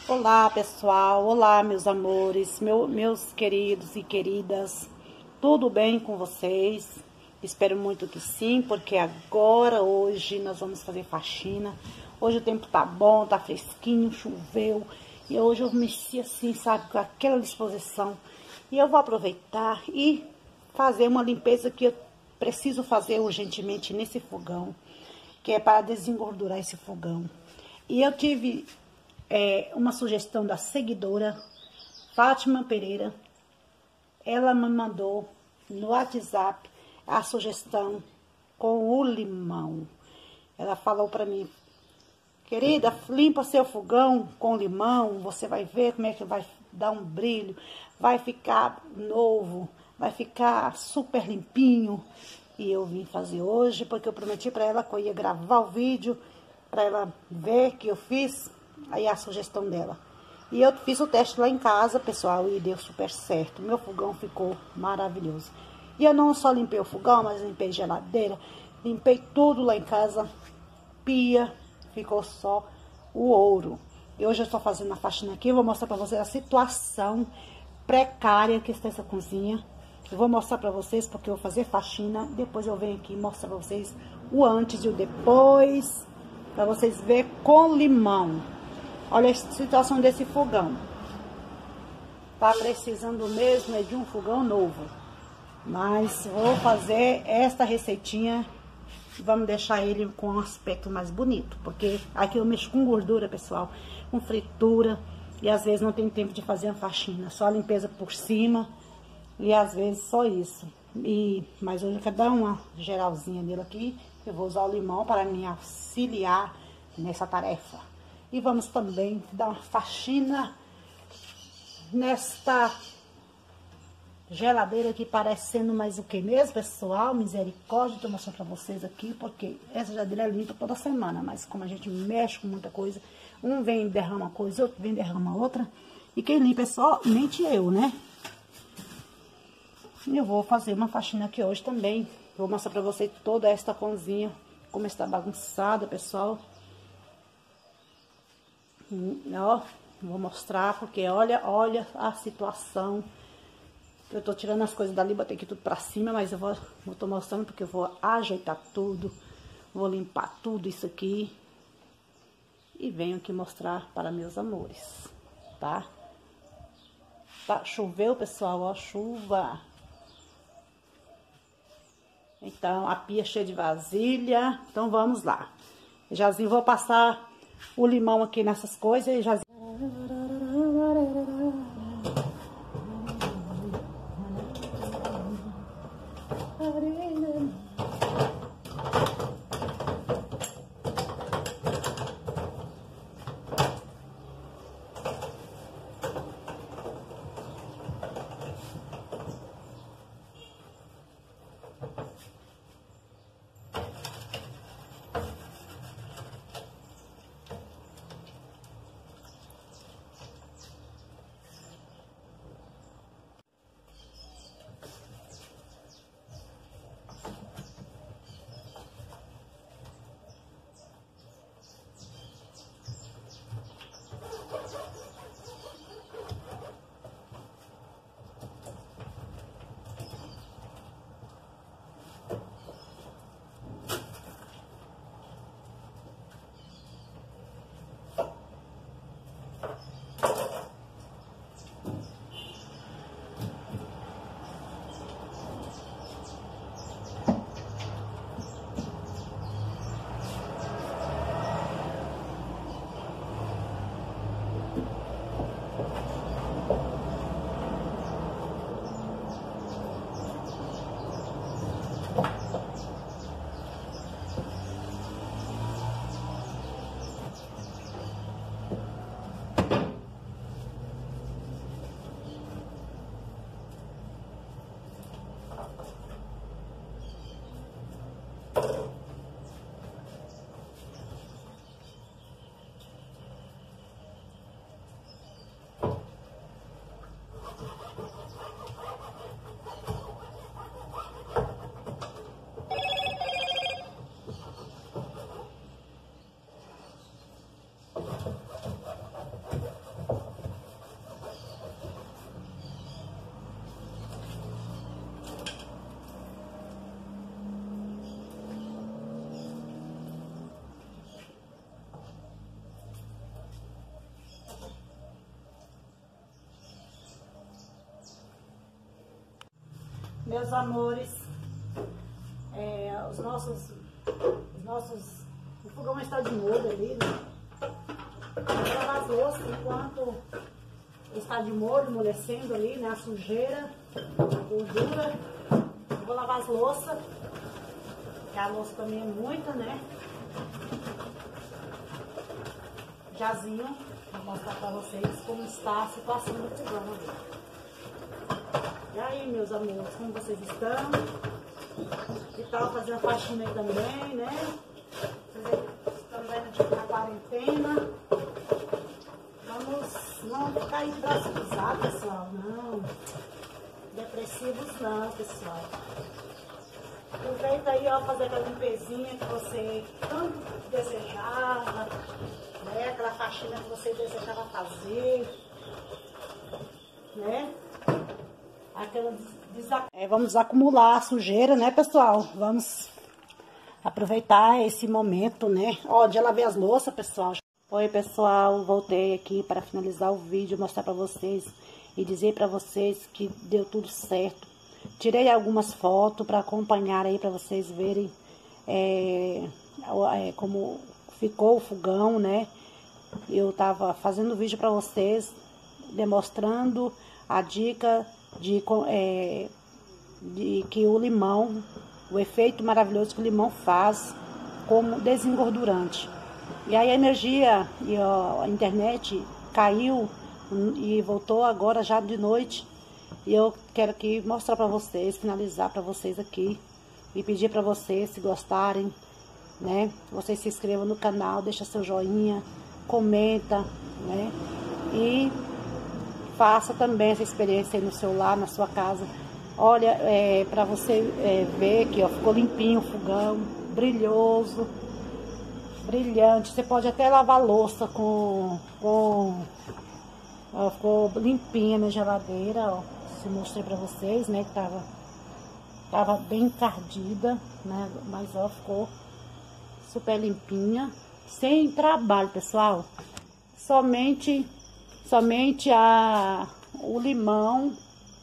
Olá, pessoal. Olá, meus amores, meus queridos e queridas. Tudo bem com vocês? Espero muito que sim, porque agora, hoje, nós vamos fazer faxina. Hoje o tempo tá bom, tá fresquinho, choveu. E hoje eu mexi assim, sabe, com aquela disposição. E eu vou aproveitar e fazer uma limpeza que eu preciso fazer urgentemente nesse fogão, que é para desengordurar esse fogão. E eu tive uma sugestão da seguidora Fátima Pereira. Ela me mandou no WhatsApp a sugestão com o limão. Ela falou para mim: querida, limpa seu fogão com limão, você vai ver como é que vai dar um brilho, vai ficar novo, vai ficar super limpinho. E eu vim fazer hoje, porque eu prometi para ela que eu ia gravar o vídeo, para ela ver que eu fiz, aí a sugestão dela. E eu fiz o teste lá em casa, pessoal, e deu super certo. Meu fogão ficou maravilhoso. E eu não só limpei o fogão, mas limpei geladeira, limpei tudo lá em casa, pia, ficou só o ouro. E hoje eu estou fazendo a faxina aqui, eu vou mostrar para vocês a situação precária que está essa cozinha. Eu vou mostrar para vocês porque eu vou fazer faxina, depois eu venho aqui mostrar para vocês o antes e o depois, para vocês verem com limão. Olha a situação desse fogão. Tá precisando mesmo é de um fogão novo. Mas vou fazer esta receitinha. Vamos deixar ele com um aspecto mais bonito. Porque aqui eu mexo com gordura, pessoal. Com fritura. E às vezes não tem tempo de fazer a faxina. Só a limpeza por cima. E às vezes só isso. Mas hoje eu quero dar uma geralzinha nele aqui. Eu vou usar o limão para me auxiliar nessa tarefa. E vamos também dar uma faxina nesta geladeira aqui, parecendo mais o que mesmo, pessoal? Misericórdia, tô mostrando pra vocês aqui, porque essa geladeira é limpa toda semana, mas como a gente mexe com muita coisa, um vem e derrama uma coisa, outro vem e derrama outra, e quem limpa é somente eu, né? E eu vou fazer uma faxina aqui hoje também. Vou mostrar pra vocês toda esta cozinha, como está bagunçada, pessoal. Ó, vou mostrar, porque olha a situação. Eu tô tirando as coisas dali, botei aqui tudo pra cima, mas eu tô mostrando porque eu vou ajeitar tudo. Vou limpar tudo isso aqui. E venho aqui mostrar para meus amores, tá? Choveu, pessoal, ó, chuva. Então, a pia cheia de vasilha. Então, vamos lá. Jazinho, vou passar o limão aqui nessas coisas e já... Meus amores, o fogão está de molho ali, né? Eu vou lavar as louças enquanto está de molho, amolecendo ali, né? A sujeira, a gordura. Eu vou lavar as louças, que a louça também é muita, né? Jazinho, vou mostrar pra vocês como está a situação do fogão ali. E aí, meus amores, como vocês estão? Que tal fazer a faxina aí também, né? Vocês estão vendo tipo na quarentena. Vamos não ficar de braço cruzado, pessoal, não. Depressivos não, pessoal. Aproveita aí, ó, fazer aquela limpezinha que você tanto desejava, né? Aquela faxina que você desejava fazer, né? Vamos acumular a sujeira, né, pessoal? Vamos aproveitar esse momento, né? Ó, já lavei as louças, pessoal. Oi, pessoal, voltei aqui para finalizar o vídeo, mostrar para vocês e dizer para vocês que deu tudo certo. Tirei algumas fotos para acompanhar aí, para vocês verem como ficou o fogão, né? Eu tava fazendo vídeo para vocês, demonstrando a dica de que o limão, o efeito maravilhoso que o limão faz como desengordurante. E aí a energia e a internet caiu e voltou agora já de noite. E eu quero aqui mostrar para vocês, finalizar para vocês aqui e pedir para vocês, se gostarem, né, vocês se inscrevam no canal, deixa seu joinha, comenta, né, e faça também essa experiência aí no seu lar, na sua casa. Olha, para você ver que ó, ficou limpinho o fogão, brilhoso, brilhante. Você pode até lavar a louça ó, ficou limpinha a minha geladeira, ó. Se mostrei para vocês, né, que tava bem encardida, né, mas ó, ficou super limpinha, sem trabalho, pessoal. Somente o limão,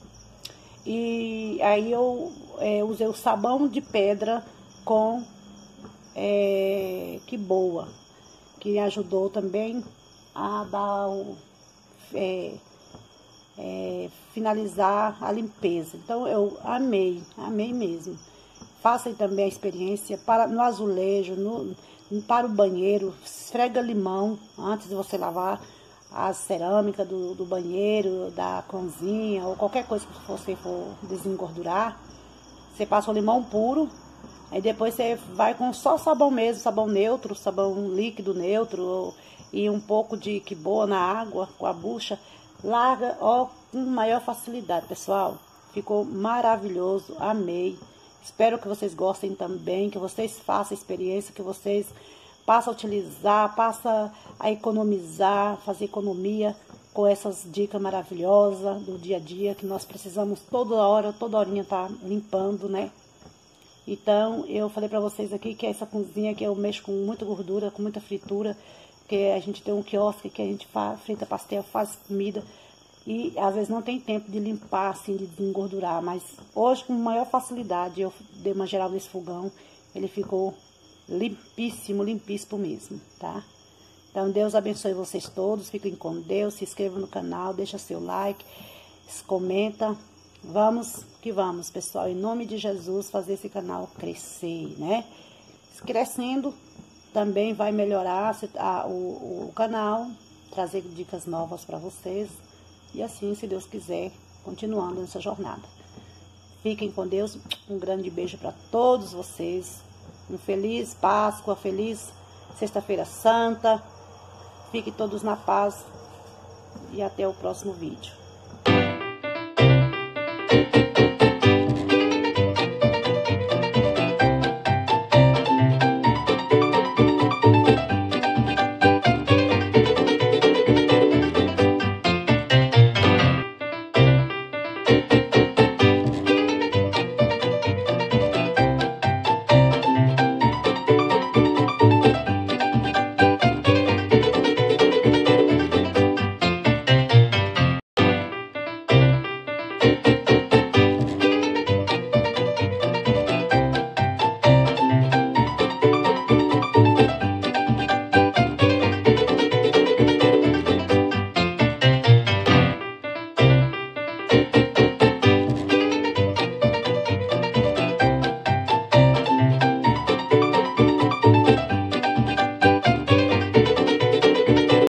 e aí eu usei o sabão de pedra com que boa, que ajudou também a dar finalizar a limpeza. Então eu amei mesmo. Façam também a experiência no azulejo, para o banheiro, esfrega limão antes de você lavar a cerâmica do banheiro, da cozinha, ou qualquer coisa que você for desengordurar. Você passa o limão puro, aí depois você vai com só sabão mesmo, sabão neutro, sabão líquido neutro, e um pouco de que boa na água, com a bucha, larga, ó, com maior facilidade, pessoal. Ficou maravilhoso, amei. Espero que vocês gostem também, que vocês façam a experiência, que vocês passam a utilizar, passam a economizar, fazer economia com essas dicas maravilhosas do dia a dia, que nós precisamos toda horinha tá limpando, né? Então, eu falei pra vocês aqui que essa cozinha que eu mexo com muita gordura, com muita fritura, porque a gente tem um quiosque que a gente frita pastel, faz comida, e às vezes não tem tempo de limpar, assim, de desengordurar, mas hoje com maior facilidade eu dei uma geral nesse fogão, ele ficou limpíssimo mesmo, tá? Então Deus abençoe vocês todos, fiquem com Deus, se inscrevam no canal, deixa seu like, comenta, vamos que vamos, pessoal, em nome de Jesus, fazer esse canal crescer, né? Crescendo, também vai melhorar o canal, trazer dicas novas para vocês, e assim, se Deus quiser, continuando nessa jornada. Fiquem com Deus, um grande beijo para todos vocês, um feliz Páscoa, feliz Sexta-feira Santa, fiquem todos na paz e até o próximo vídeo.